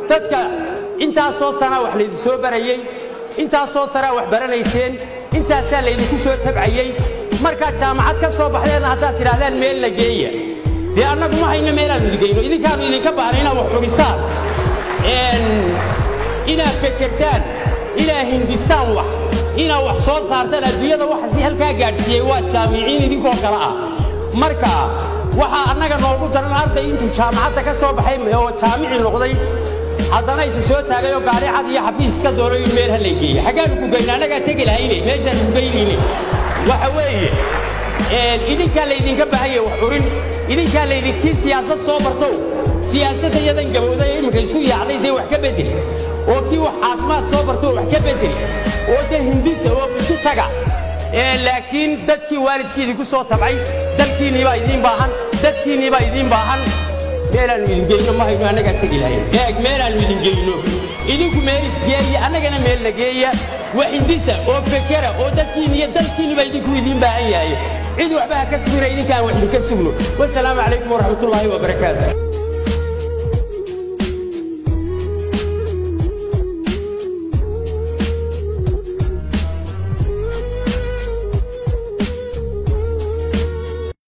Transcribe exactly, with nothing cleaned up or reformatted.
dadka intaas soo sana wax la idin soo barayay intaas soo sara wax baranayseen intaas la idin ku soo tabcayay marka jaamacad ka soo baxdeen hadda tiraadeen meel la geeyo de annagu ma hayna meel aan geeyno idinkaan idinka baahnayna wax xugisaan een ina fikirtaan ila hindistaan wax ina wax soo saartaan adduunyada wax si halka gaarsiiyay waa jaamiciin idinkoo kala ah marka waxa annaga noogu daran arday intuu jaamacadda ka soo baxay oo jaamici noqday haddana ay soo taagay oo gaari cad iyo xafiis ka dooray meel hal geeyay xagaan ku geeyna anaga tagi lahayn meesha ku geeyni waxa weeye ee idinka la idinka baahay wax urin idinka la idinki siyaasad soo barto siyaasadda yadan gabowday imika isku yaacday say wax ka bedel oo kii wax caafimaad soo barto wax ka bedel oo de hindisa oo isu taga ee laakiin dadkii waalidkiisa ku soo tabcay dalkiina baa idin baahan dadkiina baa idin baahan meelaan idin geeyno ma hayno anaga tagi lahayn eeg meelaan idin geeyno idinku meel isgeeyay anagana meel la geeyay wax hindisa oo fikira oo dadkiina iyo dalkiina baa idinku idin baahan yahay cid waxba ka sugna idinkaan wax idinka sugno wassalaamu calaykum waraxmatullaahi wabarakaatuh